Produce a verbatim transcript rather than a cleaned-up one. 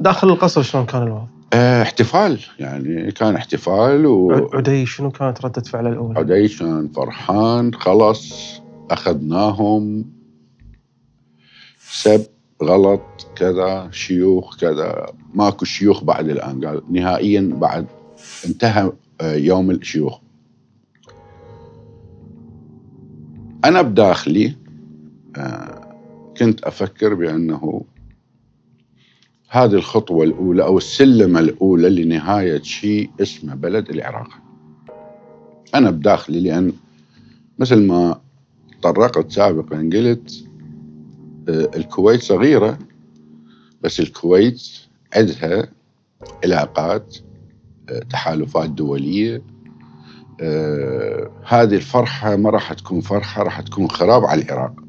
داخل القصر شلون كان الوضع؟ اه احتفال، يعني كان احتفال. و عدي شنو كانت ردة فعله الأولى؟ عدي كان فرحان، خلص أخذناهم، سب غلط كذا، شيوخ كذا، ماكو شيوخ بعد الآن، قال نهائيا بعد انتهى يوم الشيوخ. أنا بداخلي كنت أفكر بأنه هذه الخطوة الأولى أو السلمة الأولى لنهاية شيء اسمه بلد العراق. أنا بداخلي، لأن مثل ما طرقت سابقا قلت الكويت صغيرة، بس الكويت عندها علاقات، تحالفات دولية. هذه الفرحة ما راح تكون فرحة، راح تكون خراب على العراق.